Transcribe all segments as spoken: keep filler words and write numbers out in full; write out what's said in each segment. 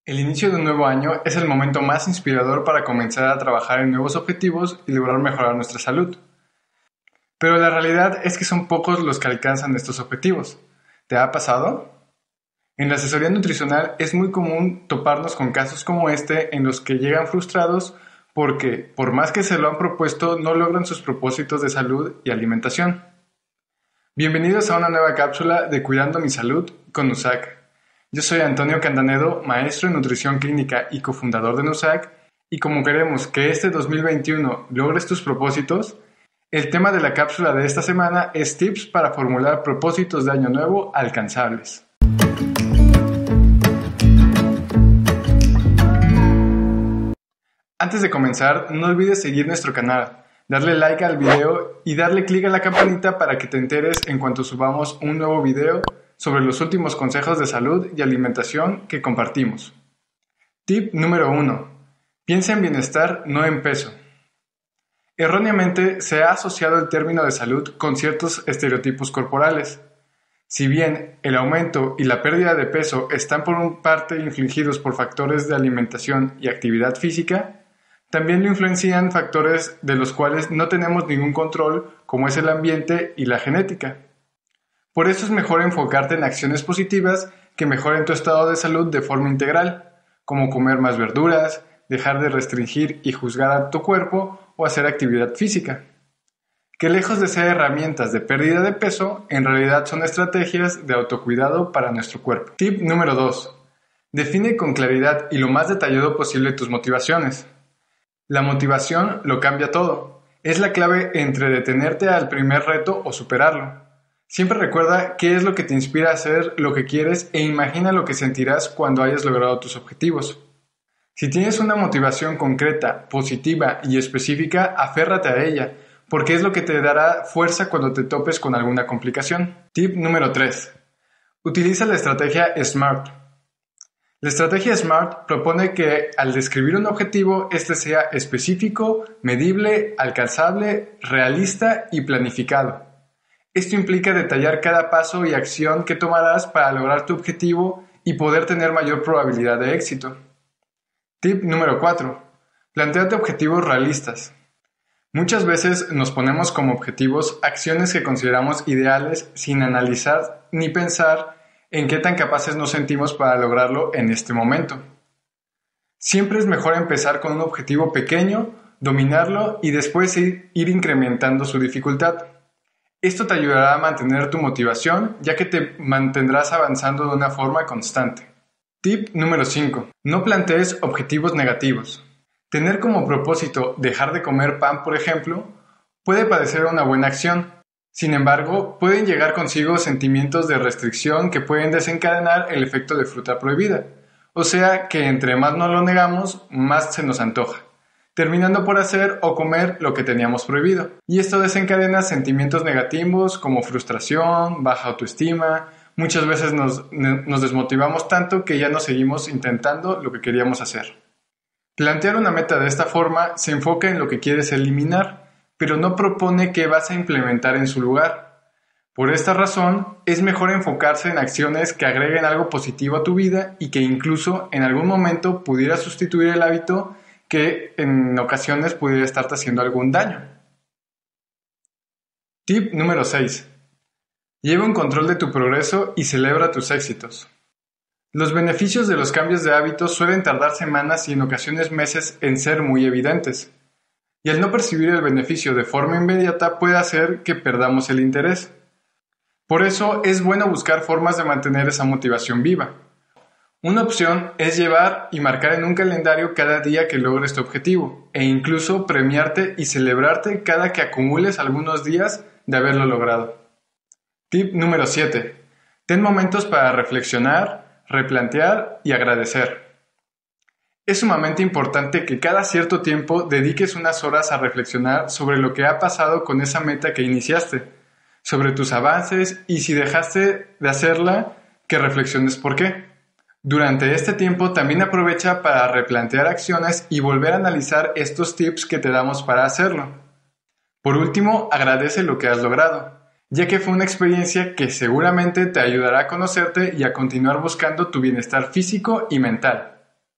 El inicio de un nuevo año es el momento más inspirador para comenzar a trabajar en nuevos objetivos y lograr mejorar nuestra salud. Pero la realidad es que son pocos los que alcanzan estos objetivos. ¿Te ha pasado? En la asesoría nutricional es muy común toparnos con casos como este en los que llegan frustrados porque, por más que se lo han propuesto, no logran sus propósitos de salud y alimentación. Bienvenidos a una nueva cápsula de Cuidando mi Salud con NUSAC. Yo soy Antonio Candanedo, maestro en nutrición clínica y cofundador de NUSAC, y como queremos que este dos mil veintiuno logres tus propósitos, el tema de la cápsula de esta semana es tips para formular propósitos de año nuevo alcanzables. Antes de comenzar, no olvides seguir nuestro canal, darle like al video y darle clic a la campanita para que te enteres en cuanto subamos un nuevo video sobre los últimos consejos de salud y alimentación que compartimos. Tip número uno. Piensa en bienestar, no en peso. Erróneamente se ha asociado el término de salud con ciertos estereotipos corporales. Si bien el aumento y la pérdida de peso están por una parte infligidos por factores de alimentación y actividad física, también lo influencian factores de los cuales no tenemos ningún control, como es el ambiente y la genética. Por eso es mejor enfocarte en acciones positivas que mejoren tu estado de salud de forma integral, como comer más verduras, dejar de restringir y juzgar a tu cuerpo o hacer actividad física, que lejos de ser herramientas de pérdida de peso, en realidad son estrategias de autocuidado para nuestro cuerpo. Tip número dos. Define con claridad y lo más detallado posible tus motivaciones. La motivación lo cambia todo. Es la clave entre detenerte al primer reto o superarlo. Siempre recuerda qué es lo que te inspira a hacer lo que quieres e imagina lo que sentirás cuando hayas logrado tus objetivos. Si tienes una motivación concreta, positiva y específica, aférrate a ella, porque es lo que te dará fuerza cuando te topes con alguna complicación. Tip número tres. Utiliza la estrategia SMART. La estrategia SMART propone que al describir un objetivo, este sea específico, medible, alcanzable, realista y planificado. Esto implica detallar cada paso y acción que tomarás para lograr tu objetivo y poder tener mayor probabilidad de éxito. Tip número cuatro. Plantéate objetivos realistas. Muchas veces nos ponemos como objetivos acciones que consideramos ideales sin analizar ni pensar en qué tan capaces nos sentimos para lograrlo en este momento. Siempre es mejor empezar con un objetivo pequeño, dominarlo y después ir, ir incrementando su dificultad. Esto te ayudará a mantener tu motivación, ya que te mantendrás avanzando de una forma constante. Tip número cinco. No plantees objetivos negativos. Tener como propósito dejar de comer pan, por ejemplo, puede parecer una buena acción. Sin embargo, pueden llegar consigo sentimientos de restricción que pueden desencadenar el efecto de fruta prohibida. O sea que entre más nos lo negamos, más se nos antoja, terminando por hacer o comer lo que teníamos prohibido. Y esto desencadena sentimientos negativos como frustración, baja autoestima. Muchas veces nos, nos desmotivamos tanto que ya no seguimos intentando lo que queríamos hacer. Plantear una meta de esta forma se enfoca en lo que quieres eliminar, pero no propone qué vas a implementar en su lugar. Por esta razón, es mejor enfocarse en acciones que agreguen algo positivo a tu vida y que incluso en algún momento pudiera sustituir el hábito que en ocasiones pudiera estarte haciendo algún daño. Tip número seis. Lleva un control de tu progreso y celebra tus éxitos. Los beneficios de los cambios de hábitos suelen tardar semanas y en ocasiones meses en ser muy evidentes. Y al no percibir el beneficio de forma inmediata puede hacer que perdamos el interés. Por eso es bueno buscar formas de mantener esa motivación viva. Una opción es llevar y marcar en un calendario cada día que logres tu objetivo, e incluso premiarte y celebrarte cada que acumules algunos días de haberlo logrado. Tip número siete. Ten momentos para reflexionar, replantear y agradecer. Es sumamente importante que cada cierto tiempo dediques unas horas a reflexionar sobre lo que ha pasado con esa meta que iniciaste, sobre tus avances y si dejaste de hacerla, que reflexiones por qué. Durante este tiempo también aprovecha para replantear acciones y volver a analizar estos tips que te damos para hacerlo. Por último, agradece lo que has logrado, ya que fue una experiencia que seguramente te ayudará a conocerte y a continuar buscando tu bienestar físico y mental.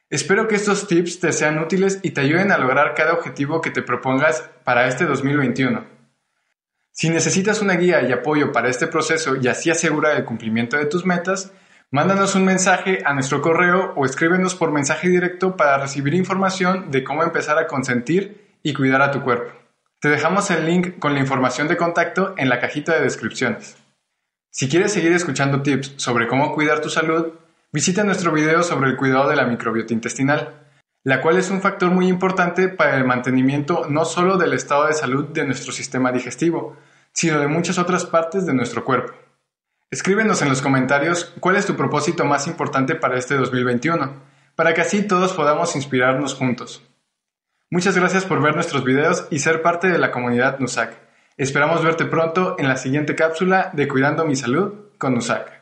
Espero que estos tips te sean útiles y te ayuden a lograr cada objetivo que te propongas para este dos mil veintiuno. Si necesitas una guía y apoyo para este proceso y así asegurar el cumplimiento de tus metas, mándanos un mensaje a nuestro correo o escríbenos por mensaje directo para recibir información de cómo empezar a consentir y cuidar a tu cuerpo. Te dejamos el link con la información de contacto en la cajita de descripciones. Si quieres seguir escuchando tips sobre cómo cuidar tu salud, visita nuestro video sobre el cuidado de la microbiota intestinal, la cual es un factor muy importante para el mantenimiento no solo del estado de salud de nuestro sistema digestivo, sino de muchas otras partes de nuestro cuerpo. Escríbenos en los comentarios cuál es tu propósito más importante para este dos mil veintiuno, para que así todos podamos inspirarnos juntos. Muchas gracias por ver nuestros videos y ser parte de la comunidad Nusac. Esperamos verte pronto en la siguiente cápsula de Cuidando mi Salud con Nusac.